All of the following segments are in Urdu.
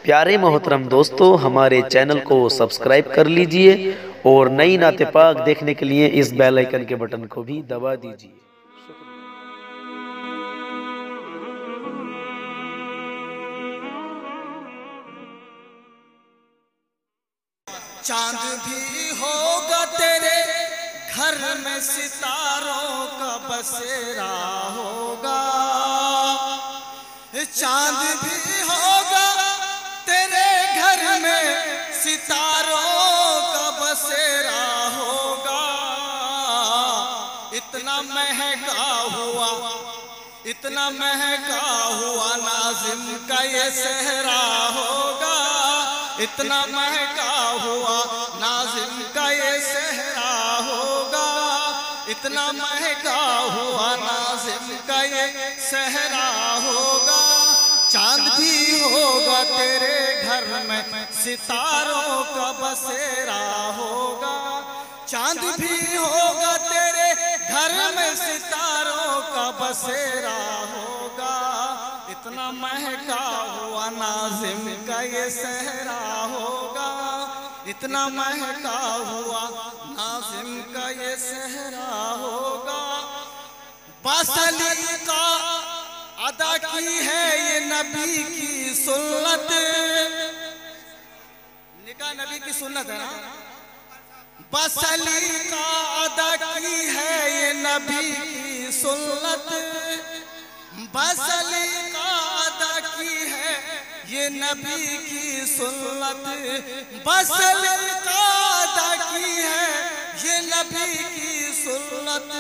پیارے محترم دوستو، ہمارے چینل کو سبسکرائب کر لیجئے اور نئی نعت پاک دیکھنے کے لیے اس بیل آئیکن کے بٹن کو بھی دبا دیجئے۔ چاند بھی ہوگا تیرے گھر میں، ستاروں کا بسیرا ہوگا۔ چاند بھی ہوگا تیرے گھر میں، ستاروں کا بسیرا ہوگا۔ اتنا مہنگا ہوا، اتنا مہنگا ہوا ناظم کا یہ صحرا ہوگا۔ اتنا مہنگا ہوا ناظم کا یہ صحرا ہوگا۔ اتنا مہنگا ہوا ناظم کا یہ صحرا ہوگا۔ چاند بھی ہوگا تیرے گھر میں، ستاروں کا بسیرا ہوگا۔ چاند بھی ہوگا تیرے گھر میں، ستاروں کا بسیرا ہوگا۔ اتنا مہنگا ہوا ناظم کا یہ صحرا ہوگا۔ اتنا مہنگا ہوا ناظم کا یہ صحرا ہوگا۔ باسلی کا ادا کی ہے یہ نبی کی سنت، نکاح نبی کی سنت ہے نا۔ باسلی کا ادا کی ہے یہ نبی کی سنت، باسلی کا ادا کی ہے یہ نبی کی سنت، باسلی کا ادا کی ہے یہ نبی کی سنت۔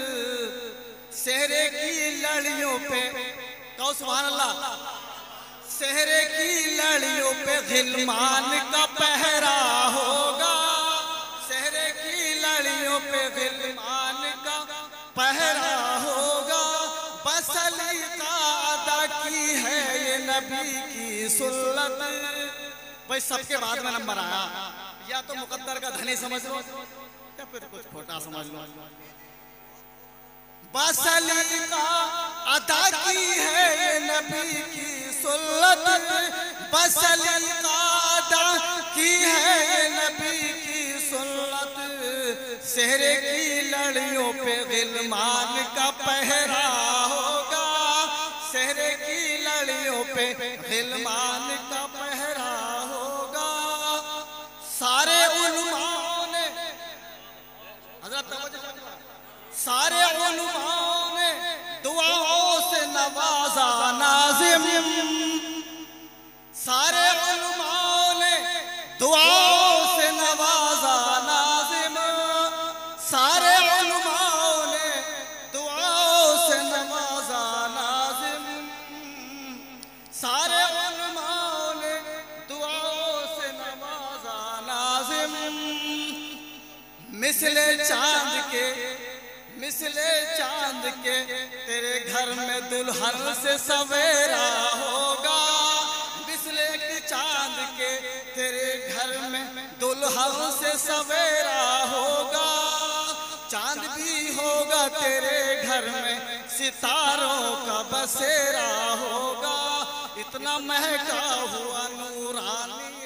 صحرے کی لڑیوں پہ کہو سبحان اللہ، صحرے کی لڑیوں پہ غلمان کا پہرا ہوگا۔ صحرے کی لڑیوں پہ غلمان کا پہرا ہوگا۔ باسلی کا ادا کی ہے یہ نبی کی سنت۔ بھائی سب کے بعد میں نمبر آیا، یا تو مقدر کا دھنی سمجھ لو یا پھر کچھ کھوٹا سمجھ لو۔ باسلی کا ادا کی ہے یہ نبی کی سنت، باسلی کا ادا کی ہے یہ نبی کی سنت۔ صحرے کی لڑیوں پہ غلمان کا پہرا ہوگا۔ صحرے کی لڑیوں پہ غلمان کا پہرا ہوگا۔ سارے علماء نے حضرت سارے علماء نے دعاؤں سے نوازا ناظم، سارے علماء نے دعاؤں سے نوازا ناظم، سارے علماء نے دعاؤں سے نوازا ناظم، سارے علماء نے دعاؤں سے نوازا ناظم۔ مثل چاند کے، مثل چاند کے تیرے گھر میں دلہن سے سویرا ہوگا۔ مثل چاند کے تیرے گھر میں دلہن سے سویرا ہوگا۔ چاند بھی ہوگا تیرے گھر میں، ستاروں کا بسیرا ہوگا۔ اتنا مہنگا ہوا نورانی